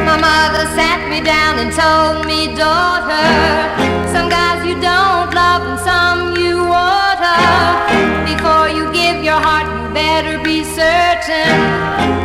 My mother sat me down and told me, daughter, some guys you don't love and some you water. Before you give your heart, you better be certain